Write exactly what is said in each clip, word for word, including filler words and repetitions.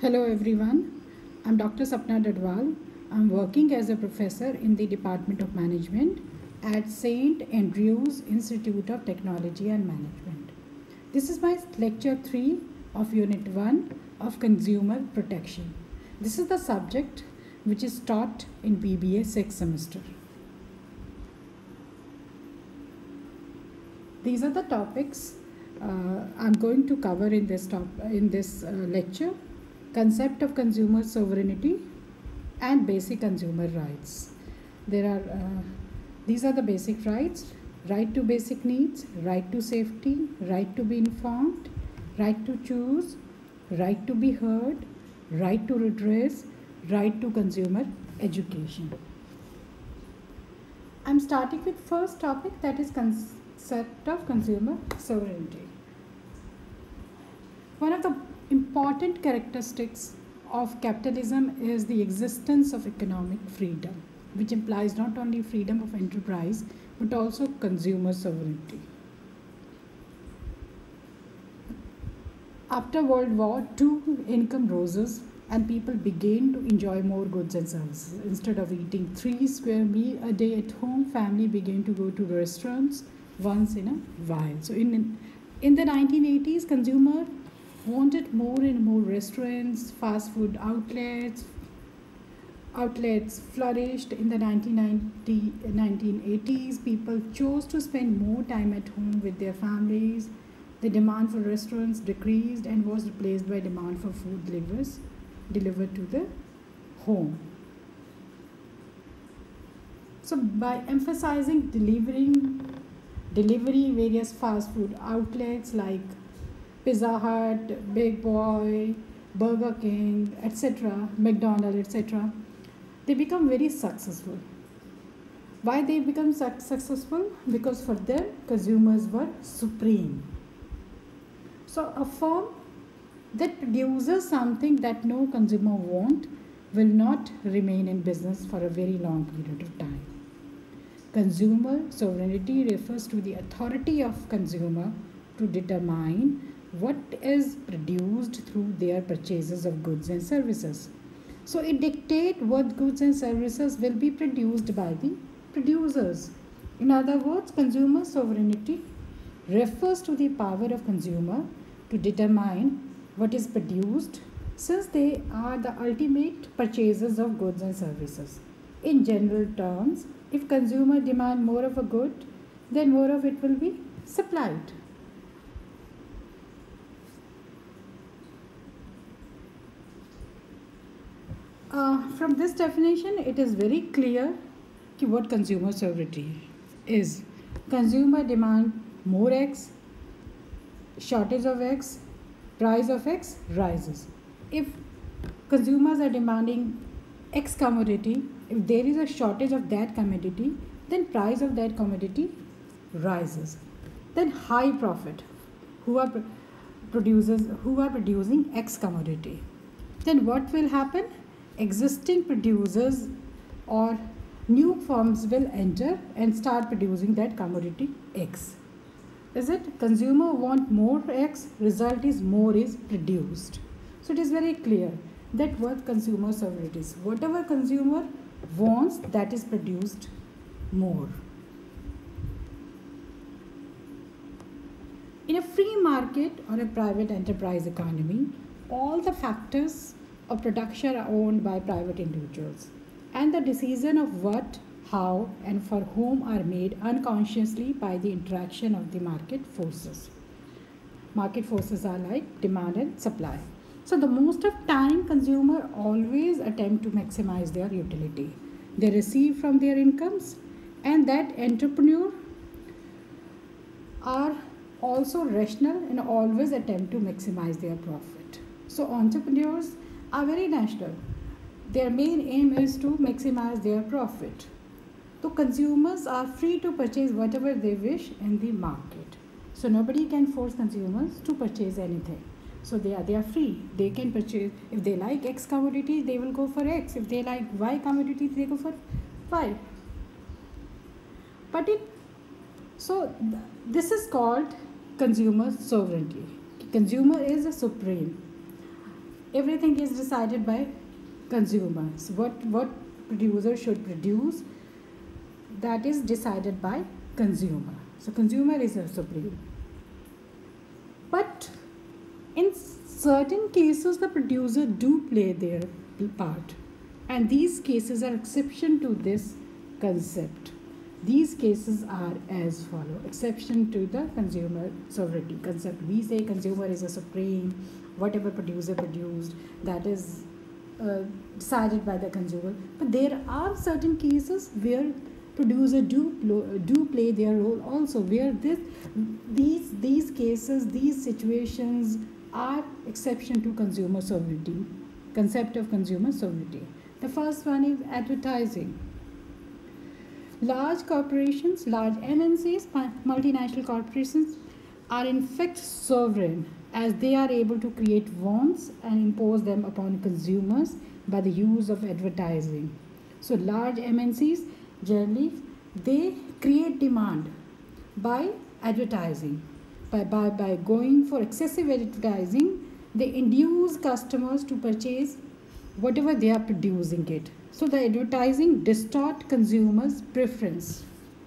Hello everyone, I'm Doctor Sapna Dadwal. I'm working as a professor in the Department of Management at Saint Andrews Institute of Technology and Management. This is my lecture three of Unit one of Consumer Protection. This is the subject which is taught in B B A sixth semester. These are the topics uh, I'm going to cover in this, top, in this uh, lecture. Concept of consumer sovereignty and basic consumer rights. There are uh, these are the basic rights: right to basic needs, right to safety, right to be informed, right to choose, right to be heard, right to redress, right to consumer education. I'm starting with first topic, that is concept of consumer sovereignty. One of the important characteristics of capitalism is the existence of economic freedom, which implies not only freedom of enterprise but also consumer sovereignty. After World War Two, income rose and people began to enjoy more goods and services. Instead of eating three square meals a day at home, family began to go to restaurants once in a while. So in in the nineteen eighties, consumer wanted more and more restaurants, fast food outlets. Outlets flourished in the nineteen ninety, nineteen eighties. People chose to spend more time at home with their families. The demand for restaurants decreased and was replaced by demand for food delivers, delivered to the home. So by emphasizing delivering, delivery, various fast food outlets like Pizza Hut, Big Boy, Burger King, et cetera, McDonald's, et cetera, they become very successful. Why they become su- successful? Because for them, consumers were supreme. So a firm that produces something that no consumer wants will not remain in business for a very long period of time. Consumer sovereignty refers to the authority of consumer to determine what is produced through their purchases of goods and services. So it dictates what goods and services will be produced by the producers. In other words, consumer sovereignty refers to the power of consumer to determine what is produced, since they are the ultimate purchasers of goods and services. In general terms, if consumer demand more of a good, then more of it will be supplied. Uh, from this definition, it is very clear what consumer sovereignty is. Consumer demand more X, shortage of X, price of X rises. If consumers are demanding X commodity, if there is a shortage of that commodity, then price of that commodity rises. Then high profit, who are producers who are producing X commodity. Then what will happen? Existing producers or new firms will enter and start producing that commodity X. Is it? Consumer want more X, result is more is produced. So it is very clear that what consumer sovereignty is. Whatever consumer wants, that is produced more. In a free market or a private enterprise economy, all the factors of production are owned by private individuals, and the decision of what, how, and for whom are made unconsciously by the interaction of the market forces. Market forces are like demand and supply. So the most of time, consumer always attempt to maximize their utility. They receive from their incomes, and that entrepreneur are also rational and always attempt to maximize their profit. So entrepreneurs are very national. Their main aim is to maximize their profit. So consumers are free to purchase whatever they wish in the market. So nobody can force consumers to purchase anything. So they are they are free. They can purchase. If they like X commodity, they will go for X. If they like Y commodity, they go for Y. But it so this is called consumer sovereignty. Consumer is a supreme. everything is decided by consumers. What what producer should produce, that is decided by consumer. So consumer is a supreme. But in certain cases, the producer do play their part, and these cases are exception to this concept. These cases are as follow: exception to the consumer sovereignty concept. We say consumer is a supreme, whatever producer produced, that is uh, decided by the consumer. But there are certain cases where producer do do play their role also, where this these these cases, these situations are exception to consumer sovereignty, concept of consumer sovereignty. The first one is advertising. Large corporations, large M N Cs, multinational corporations are in fact sovereign, as they are able to create wants and impose them upon consumers by the use of advertising. So large M N Cs generally they create demand by advertising. By, by, by going for excessive advertising, they induce customers to purchase whatever they are producing it. So the advertising distort consumers' preference.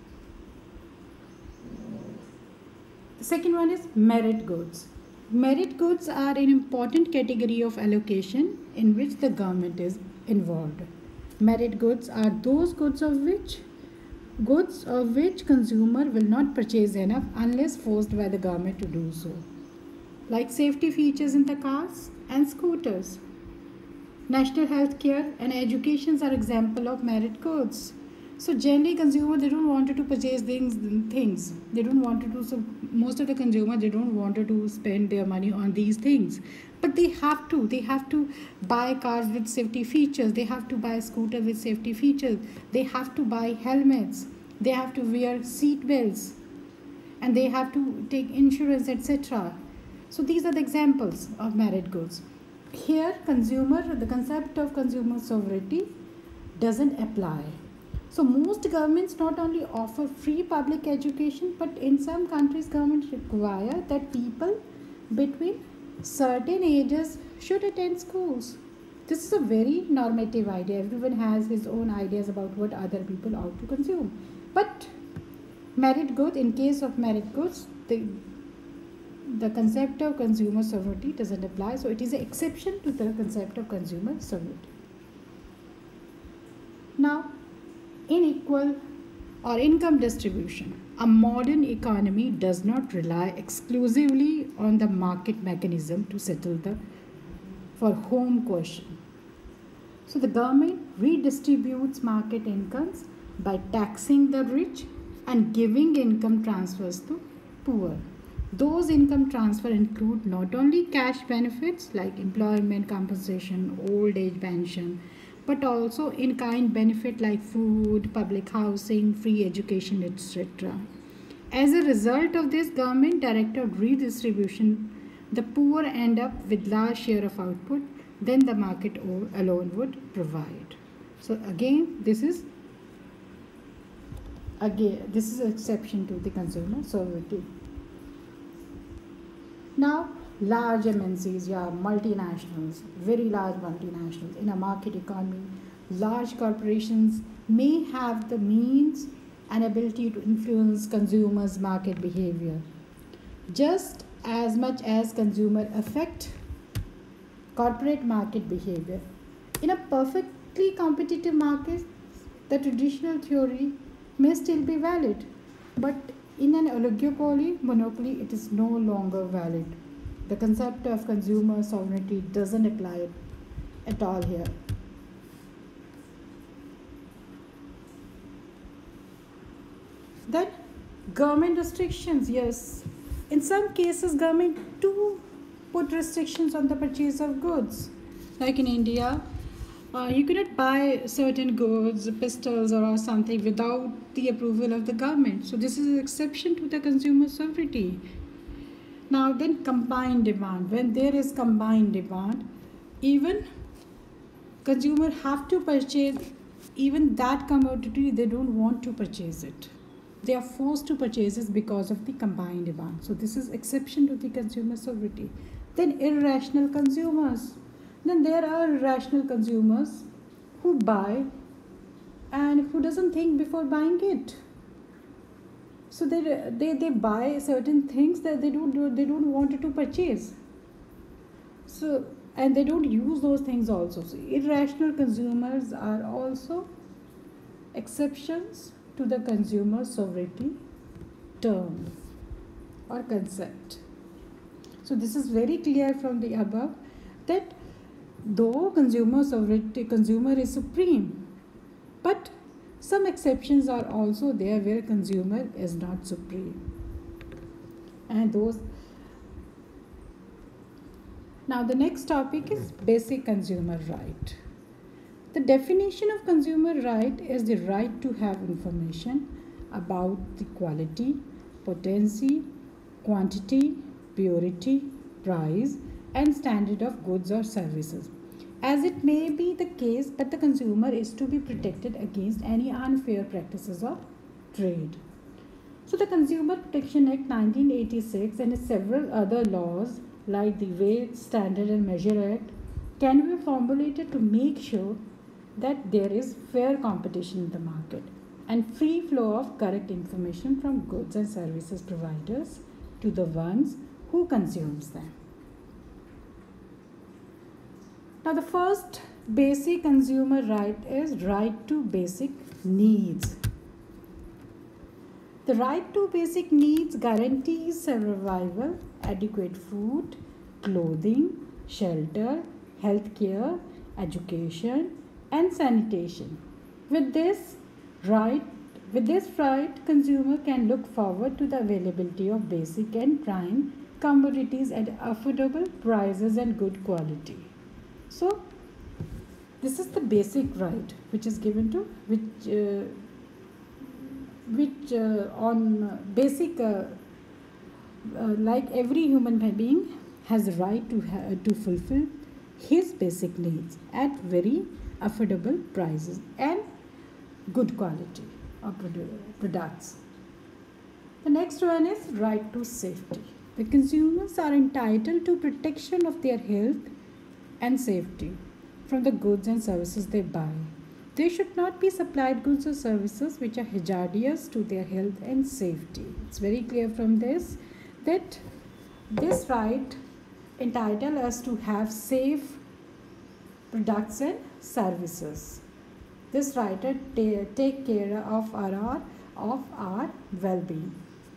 The second one is merit goods. Merit goods are an important category of allocation in which the government is involved. Merit goods are those goods of which goods of which consumer will not purchase enough unless forced by the government to do so, like safety features in the cars and scooters. National health care and education are example of merit goods. So generally consumer, they don't want to purchase things things they don't want to do. So most of the consumer, they don't want to spend their money on these things, but they have to they have to buy cars with safety features, they have to buy scooter with safety features, they have to buy helmets, they have to wear seat belts, and they have to take insurance, etc. So these are the examples of merit goods. Here consumer, the concept of consumer sovereignty doesn't apply. So most governments not only offer free public education, but in some countries governments require that people between certain ages should attend schools. This is a very normative idea. Everyone has his own ideas about what other people ought to consume. But merit goods, in case of merit goods, the, the concept of consumer sovereignty doesn't apply. So it is an exception to the concept of consumer sovereignty. Now, unequal or income distribution. A modern economy does not rely exclusively on the market mechanism to settle the for home question. So the government redistributes market incomes by taxing the rich and giving income transfers to poor. Those income transfers include not only cash benefits like employment compensation, old age pension, but also in-kind benefit like food, public housing, free education, et cetera. As a result of this government-directed redistribution, the poor end up with large share of output than the market alone would provide. So again, this is again this is an exception to the consumer sovereignty. Now, large M N Cs, yeah, multinationals, very large multinationals. In a market economy, large corporations may have the means and ability to influence consumers' market behavior, just as much as consumer affect corporate market behavior. In a perfectly competitive market, the traditional theory may still be valid, but in an oligopoly, monopoly, it is no longer valid. The concept of consumer sovereignty doesn't apply at all here. Then government restrictions, yes. In some cases, government do put restrictions on the purchase of goods. Like in India, uh, you cannot buy certain goods, pistols or something without the approval of the government. So this is an exception to the consumer sovereignty. Now then, combined demand. When there is combined demand, even consumer have to purchase even that commodity, they don't want to purchase it. They are forced to purchase it because of the combined demand. So this is exception to the consumer sovereignty. Then irrational consumers. Then there are rational consumers who buy and who doesn't think before buying it. So they, they, they buy certain things that they don't they don't want to purchase. So and they don't use those things also. So irrational consumers are also exceptions to the consumer sovereignty term or concept. So this is very clear from the above that though consumer sovereignty, consumer is supreme, but some exceptions are also there where consumer is not supreme. And those. Now the next topic is basic consumer right. The definition of consumer right is the right to have information about the quality, potency, quantity, purity, price, and standard of goods or services. As it may be the case, but the consumer is to be protected against any unfair practices of trade. So the Consumer Protection Act nineteen eighty-six and several other laws like the Weight, Standard and Measure Act can be formulated to make sure that there is fair competition in the market and free flow of correct information from goods and services providers to the ones who consumes them. Now the first basic consumer right is right to basic needs. The right to basic needs guarantees survival, adequate food, clothing, shelter, healthcare, education, and sanitation. With this right, with this right, consumer can look forward to the availability of basic and prime commodities at affordable prices and good quality. So, this is the basic right which is given to which. Uh, which uh, on uh, basic uh, uh, like every human being has the right to ha- to fulfill his basic needs at very affordable prices and good quality of produ- products. The next one is right to safety. The consumers are entitled to protection of their health and safety from the goods and services they buy. They should not be supplied goods or services which are hazardous to their health and safety. It's very clear from this that this right entitles us to have safe products and services. This right t- take care of our of our well-being.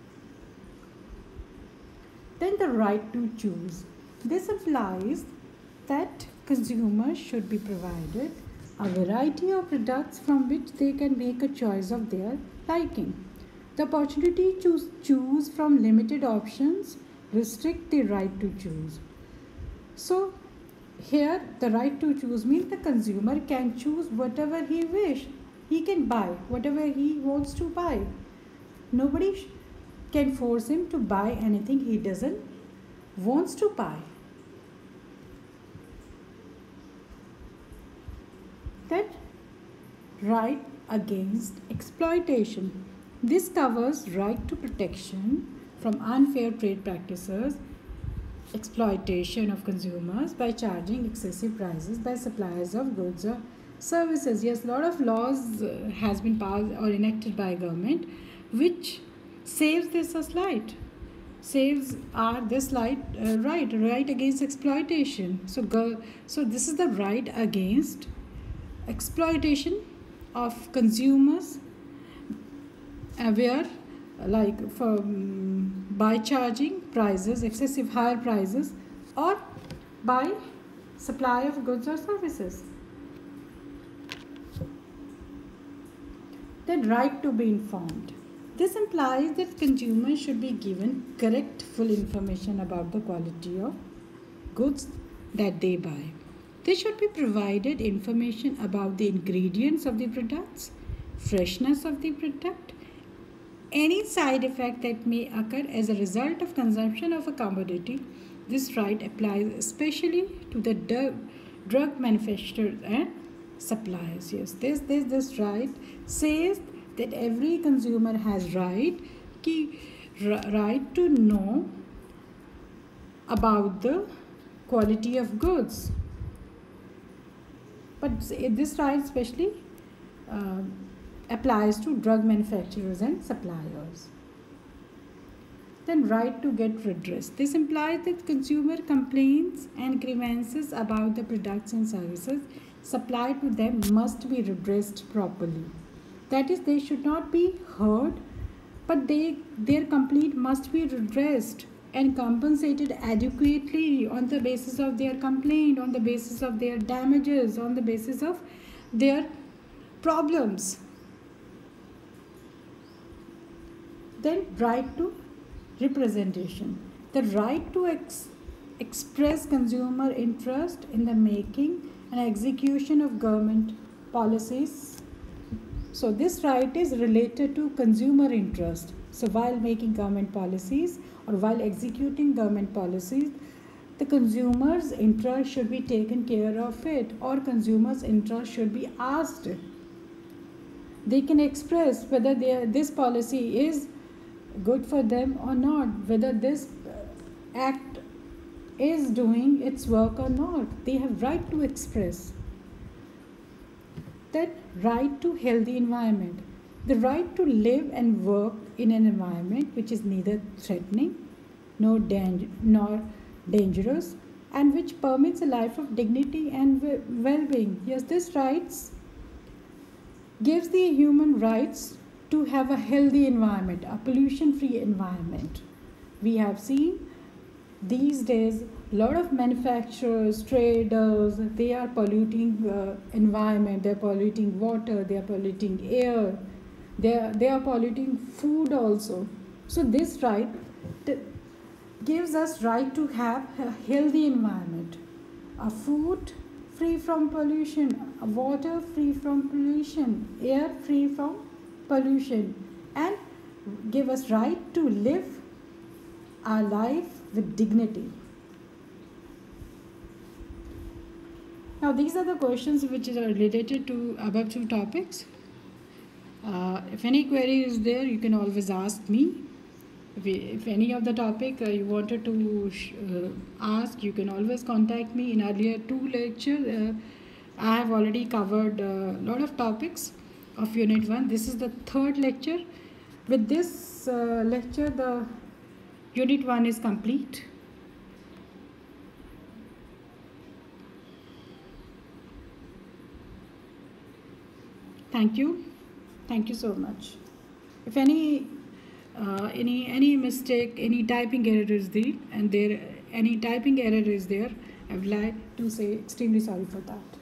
Then the right to choose. This implies that consumers should be provided a variety of products from which they can make a choice of their liking. The opportunity to choose from limited options restrict the right to choose. So here the right to choose means the consumer can choose whatever he wish. He can buy whatever he wants to buy. Nobody can force him to buy anything he doesn't wants to buy. That right against exploitation. This covers right to protection from unfair trade practices, exploitation of consumers by charging excessive prices by suppliers of goods or services. Yes, a lot of laws uh, has been passed or enacted by government which saves this as right. Saves are this right, uh, right, right against exploitation. So, go, so this is the right against exploitation of consumers uh, where like for um, by charging prices, excessive higher prices, or by supply of goods or services. Then right to be informed. This implies that consumers should be given correct full information about the quality of goods that they buy. They should be provided information about the ingredients of the products, freshness of the product, any side effect that may occur as a result of consumption of a commodity. This right applies especially to the drug manufacturers and suppliers. Yes, this this this right says that every consumer has right ki, right to know about the quality of goods But this right especially uh, applies to drug manufacturers and suppliers. Then right to get redress. This implies that consumer complaints and grievances about the products and services supplied to them must be redressed properly. That is, they should not be heard, but they, their complaint must be redressed and compensated adequately on the basis of their complaint, on the basis of their damages, on the basis of their problems. Then right to representation. The right to ex- express consumer interest in the making and execution of government policies. So this right is related to consumer interest. So while making government policies or while executing government policies, the consumer's interest should be taken care of it, or consumer's interest should be asked. They can express whether they, this policy is good for them or not, whether this act is doing its work or not. They have right to express. Then right to healthy environment. The right to live and work in an environment which is neither threatening nor, danger, nor dangerous, and which permits a life of dignity and well-being. Yes, this rights gives the human rights to have a healthy environment, a pollution-free environment. We have seen these days a lot of manufacturers, traders, they are polluting uh, environment, they are polluting water, they are polluting air, they are, they are polluting food also. So this right t- gives us right to have a healthy environment, a food free from pollution, a water free from pollution, air free from pollution, and give us right to live our life with dignity. Now these are the questions which are related to above two topics. Uh, if any query is there, you can always ask me. If, we, if any of the topic uh, you wanted to sh- uh, ask, you can always contact me. In earlier two lectures, uh, I have already covered a lot of topics of Unit one. This is the third lecture. With this uh, lecture, the Unit one is complete. Thank you. Thank you so much. If any uh, any any mistake, any typing error is there, and there any typing error is there, I would like to say extremely sorry for that.